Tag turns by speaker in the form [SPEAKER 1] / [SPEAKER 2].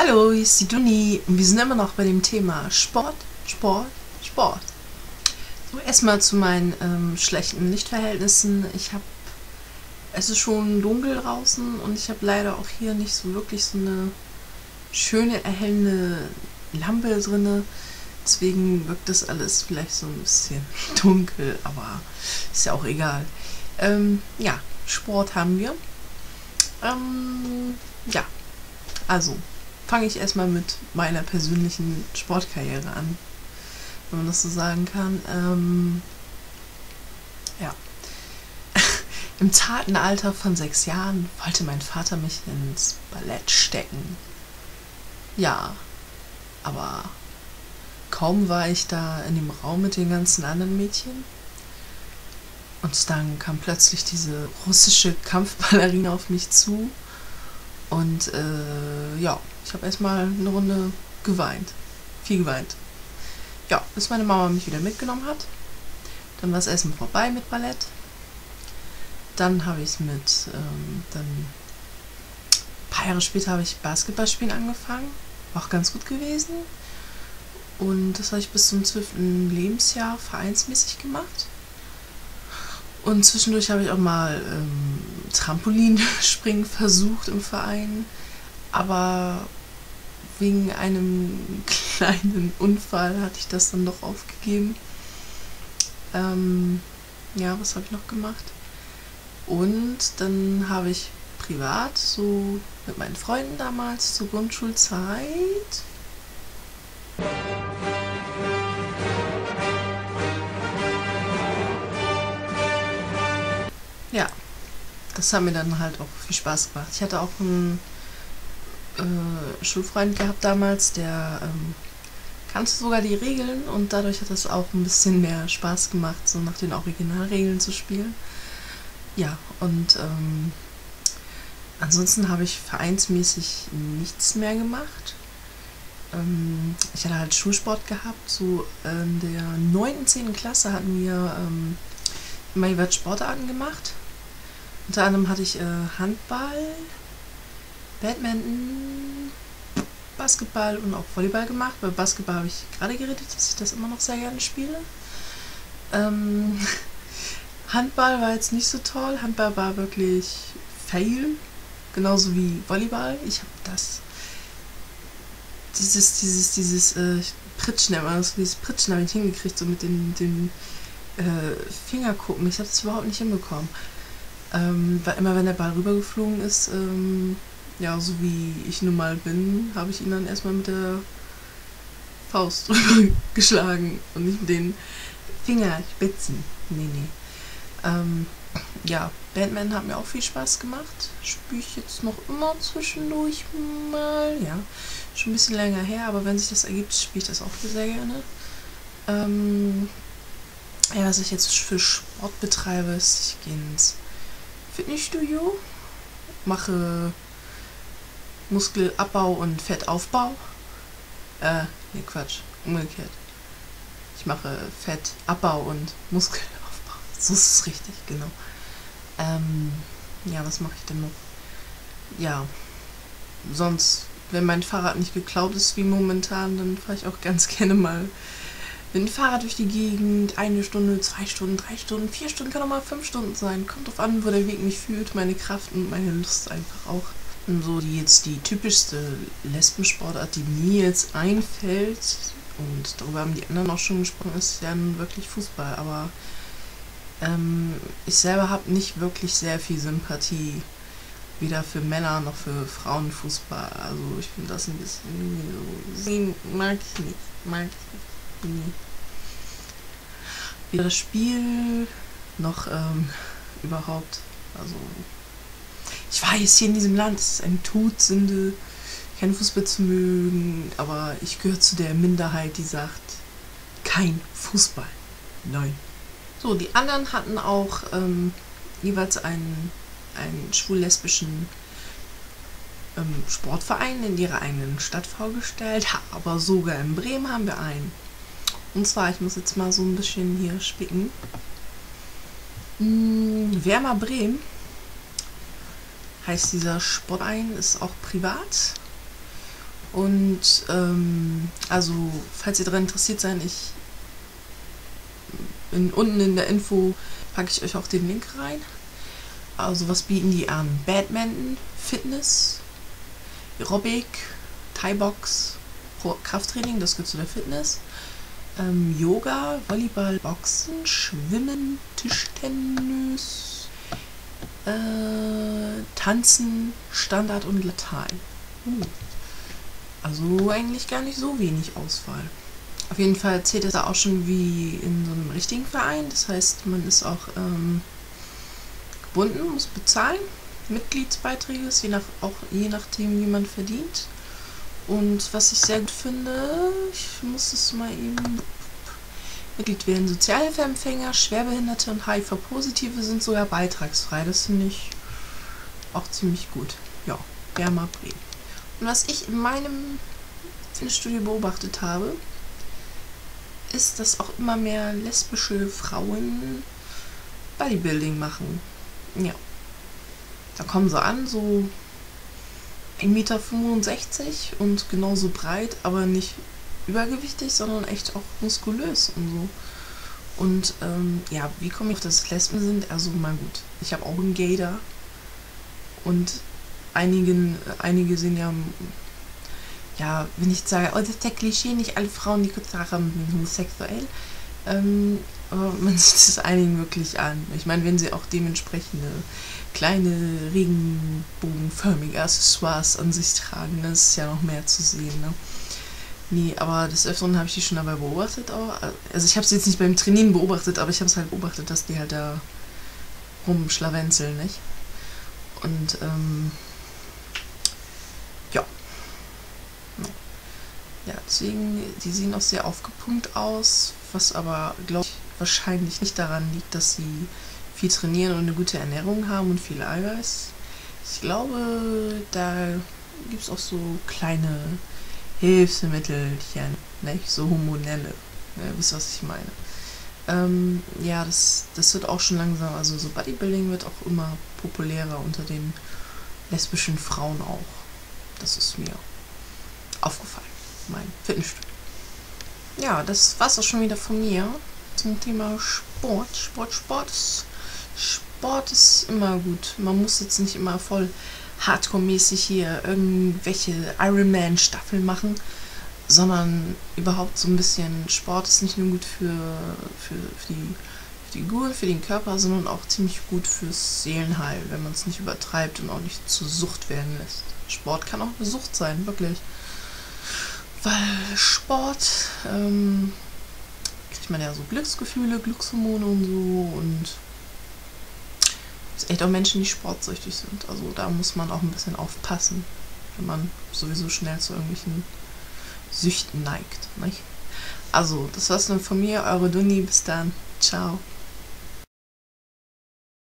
[SPEAKER 1] Hallo, hier ist die Duni und wir sind immer noch bei dem Thema Sport, Sport, Sport. So, erstmal zu meinen schlechten Lichtverhältnissen. Es ist schon dunkel draußen und ich habe leider auch hier nicht so wirklich so eine schöne erhellende Lampe drinne. Deswegen wirkt das alles vielleicht so ein bisschen dunkel, aber ist ja auch egal. Ja, Sport haben wir. Ja, also fange ich erstmal mit meiner persönlichen Sportkarriere an, wenn man das so sagen kann. Ja. Im zarten Alter von 6 Jahren wollte mein Vater mich ins Ballett stecken. Ja, aber kaum war ich da in dem Raum mit den ganzen anderen Mädchen und dann kam plötzlich diese russische Kampfballerina auf mich zu und ja, ich habe erstmal eine Runde geweint. Viel geweint. Ja, bis meine Mama mich wieder mitgenommen hat. Dann war das Essen vorbei mit Ballett. Dann habe ich dann ein paar Jahre später habe ich Basketballspielen angefangen. War auch ganz gut gewesen. Und das habe ich bis zum 12. Lebensjahr vereinsmäßig gemacht. Und zwischendurch habe ich auch mal Trampolinspringen versucht im Verein. Aber wegen einem kleinen Unfall hatte ich das dann doch aufgegeben. Ja, was habe ich noch gemacht? Und dann habe ich privat, so mit meinen Freunden damals zur Grundschulzeit, ja, das hat mir dann halt auch viel Spaß gemacht. Ich hatte auch einen Schulfreund gehabt damals, der kannte sogar die Regeln und dadurch hat es auch ein bisschen mehr Spaß gemacht, so nach den Originalregeln zu spielen. Ja, und ansonsten habe ich vereinsmäßig nichts mehr gemacht. Ich hatte halt Schulsport gehabt, so in der 9. 10. Klasse hatten wir immer jeweils Sportarten gemacht. Unter anderem hatte ich Handball, Badminton, Basketball und auch Volleyball gemacht. Bei Basketball habe ich gerade geredet, dass ich das immer noch sehr gerne spiele. Handball war jetzt nicht so toll. Handball war wirklich fail. Genauso wie Volleyball. Ich habe dieses Pritschen, dieses Pritschen habe ich hingekriegt, so mit den Fingerkuppen. Ich habe das überhaupt nicht hinbekommen. Weil immer wenn der Ball rübergeflogen ist, ja, so wie ich nun mal bin, habe ich ihn dann erstmal mit der Faust drüber geschlagen und nicht mit den Fingerspitzen. Nee. Ja, Badminton hat mir auch viel Spaß gemacht. Spiele ich jetzt noch immer zwischendurch mal. Ja, schon ein bisschen länger her, aber wenn sich das ergibt, spiele ich das auch sehr gerne. Ja, was ich jetzt für Sport betreibe, ist, ich gehe ins Fitnessstudio, mache Muskelabbau und Fettaufbau. Nee, Quatsch, umgekehrt. Ich mache Fettabbau und Muskelaufbau. So ist es richtig, genau. Ja, was mache ich denn noch? Ja, sonst, wenn mein Fahrrad nicht geklaut ist wie momentan, dann fahre ich auch ganz gerne mal mit dem Fahrrad durch die Gegend. 1 Stunde, 2 Stunden, 3 Stunden, 4 Stunden, kann auch mal 5 Stunden sein. Kommt drauf an, wo der Weg mich führt, meine Kraft und meine Lust einfach auch. Und so die typischste Lesbensportart, die mir jetzt einfällt, und darüber haben die anderen auch schon gesprochen, ist ja nun wirklich Fußball, aber ich selber habe nicht wirklich sehr viel Sympathie, weder für Männer noch für Frauenfußball. Also ich finde das ein bisschen so, mag ich nicht. Nee. Weder das Spiel noch überhaupt. Also ich weiß, hier in diesem Land ist es eine Todsünde, keinen Fußball zu mögen, aber ich gehöre zu der Minderheit, die sagt, kein Fußball. Nein. So, die anderen hatten auch jeweils einen schwul-lesbischen Sportverein in ihrer eigenen Stadt vorgestellt, aber sogar in Bremen haben wir einen. Und zwar, ich muss jetzt mal so ein bisschen hier spicken. Werder Bremen heißt dieser Sportverein, ist auch privat Und also, falls ihr daran interessiert seid, unten in der Info packe ich euch auch den Link rein. Also was bieten die an? Badminton, Fitness, Aerobic, Thai-Box, Krafttraining, das gehört zu der Fitness, Yoga, Volleyball, Boxen, Schwimmen, Tischtennis, Tanzen, Standard und Latein. Also eigentlich gar nicht so wenig Auswahl. Auf jeden Fall zählt es da auch schon wie in so einem richtigen Verein. Das heißt, man ist auch gebunden, muss bezahlen. Mitgliedsbeiträge, je nachdem, wie man verdient. Und was ich sehr gut finde, ich muss es mal eben... Mitglied werden Sozialhilfeempfänger, Schwerbehinderte und HIV-Positive sind sogar beitragsfrei. Das finde ich auch ziemlich gut. Ja, Wärmer Bremen. Und was ich in meinem Fitnessstudio beobachtet habe, ist, dass auch immer mehr lesbische Frauen Bodybuilding machen. Ja. Da kommen sie an, so 1,65 Meter und genauso breit, aber nicht übergewichtig, sondern echt auch muskulös und so. Und ja, wie komme ich auf das Lesben sind? Also mal gut, ich habe auch einen Gator und einige sind ja, wenn ich sage, oh, das ist der Klischee, nicht alle Frauen, die kurz haben, sind homosexuell. Aber man sieht es einigen wirklich an. Ich meine, wenn sie auch dementsprechende kleine, regenbogenförmige Accessoires an sich tragen, dann ist ja noch mehr zu sehen, ne? Nee, aber des Öfteren habe ich die schon dabei beobachtet. Also ich habe sie jetzt nicht beim Trainieren beobachtet, aber ich habe es halt beobachtet, dass die halt da rumschlawenzeln, nicht? Und, ja. Ja, deswegen, die sehen auch sehr aufgepumpt aus, was aber, glaube ich, wahrscheinlich nicht daran liegt, dass sie viel trainieren und eine gute Ernährung haben und viel Eiweiß. Ich glaube, da gibt es auch so kleine Hilfsmittelchen, nicht? So hormonelle. Ja, wisst ihr, was ich meine? Ja, das wird auch schon langsam, also so Bodybuilding wird auch immer populärer unter den lesbischen Frauen auch. Das ist mir aufgefallen. Mein Fitnessstudio. Ja, das war's auch schon wieder von mir zum Thema Sport. Sport ist immer gut. Man muss jetzt nicht immer voll hardcore-mäßig hier irgendwelche Ironman-Staffeln machen, sondern überhaupt so ein bisschen Sport ist nicht nur gut für die Figur, für den Körper, sondern auch ziemlich gut fürs Seelenheil, wenn man es nicht übertreibt und auch nicht zur Sucht werden lässt. Sport kann auch eine Sucht sein, wirklich. Weil Sport kriegt man ja so Glücksgefühle, Glückshormone und so, und es gibt echt auch Menschen, die sportsüchtig sind. Also da muss man auch ein bisschen aufpassen, wenn man sowieso schnell zu irgendwelchen Süchten neigt, nicht? Also, das war's dann von mir, eure Duni, bis dann, ciao.